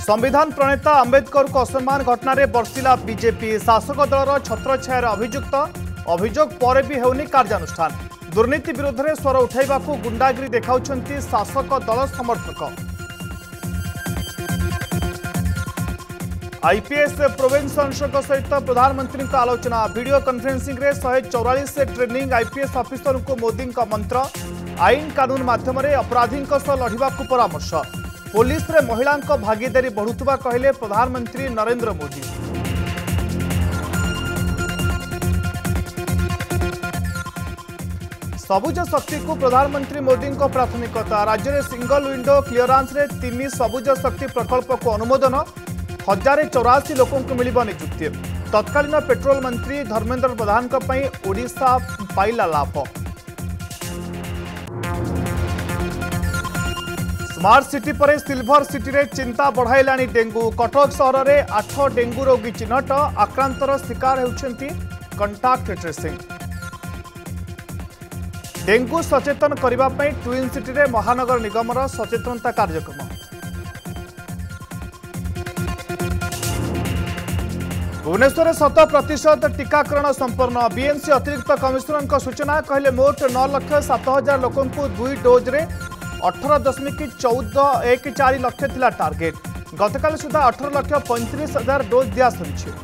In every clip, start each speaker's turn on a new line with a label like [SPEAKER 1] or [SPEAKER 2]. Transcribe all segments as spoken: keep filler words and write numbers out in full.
[SPEAKER 1] संविधान प्रणेता अंबेडकर को असम्मान घटना रे बर्षिला बीजेपी शासक दलर छत्रछायर अभियुक्त अभियोग पर भी हेउनी कार्यानुष्ठान दुर्नीति विरोध में स्वर उठाइबा गुंडागिरी देखाउछंती शासक दल समर्थक। आईपीएस प्रोविंस अंशक सहित प्रधानमंत्री आलोचना वीडियो कॉन्फ्रेंसिंग रे एक सौ चौवालीस ट्रेनिंग आईपीएस ऑफिसर को मोदी का मंत्र आईन कानून माध्यम अपराधी लढ़ा परामर्श पुलिस रे महिला भागीदारी बढ़ुवा कहले प्रधानमंत्री नरेंद्र मोदी। सबुज शक्ति को प्रधानमंत्री मोदी को प्राथमिकता राज्य में सिंगल विंडो क्लीयरेंस रे तीन सबुज शक्ति प्रकल्प को अनुमोदन हजार चौरासी लोकों को मिलिबा नियुक्ति तत्कालीन पेट्रोल मंत्री धर्मेंद्र प्रधान को पई ओडिशा पाइला लाभ। स्मार्ट सिटी पर सिल्वर सिटी रे चिंता बढ़ाइलानी डेंगू कटक सहर में आठ डेंगू रोगी चिन्हट आक्रांतर शिकार होउछंती कंटाक्ट ट्रेसिंग। डेंगू सचेतन करबा पई ट्विन सिटी रे महानगर निगमर सचेतनता कार्यक्रम। भुवनेश्वर शत प्रतिशत टीकाकरण संपन्न बीएमसी अतिरिक्त कमिशनर सूचना कहले मोट नौ लाख सात हजार लोकों को दुई डोज रे अठारह दशमिक चौदह एक चार लक्ष थिला टार्गेट गतकाल सुधा अठारह लाख पैंतीस हजार डोज दिया सरी।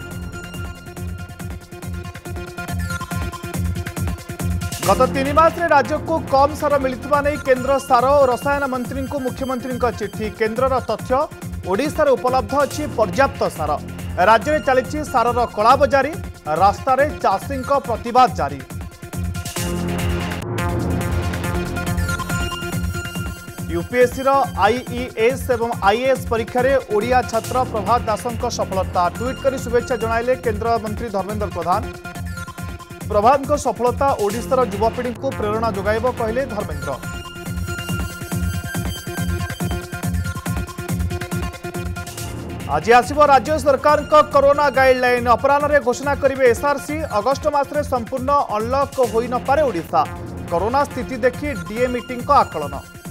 [SPEAKER 1] गत तीन मास रे राज्य को कम सार मिलता नहीं केंद्र सार और रसायन मंत्री को मुख्यमंत्री चिठी केन्द्रर तथ्य ओडिशा रे उपलब्ध अच्छी पर्याप्त सार राज्य में चली सारर कला बजारी रास्तार चाषी प्रतिवाद जारी। यूपीएससी आईईएस एवं आईएएस परीक्षा रे ओडिया छात्र प्रभात दासों सफलता ट्वीट कर शुभेच्छा जणाइले केंद्र मंत्री धर्मेंद्र प्रधान। प्रभात सफलता ओडिशार युवापीढ़ी को प्रेरणा जोगाइब कहले धर्मेंद्र। आज आसिबो राज्य सरकार का कोरोना गाइडलाइन अपराह्न घोषणा करेंगे एसआरसी अगस्ट मासरे संपूर्ण अनलॉक होई न पारे ओडिशा कोरोना स्थिति देखि डीए मीटिंग का आकलन।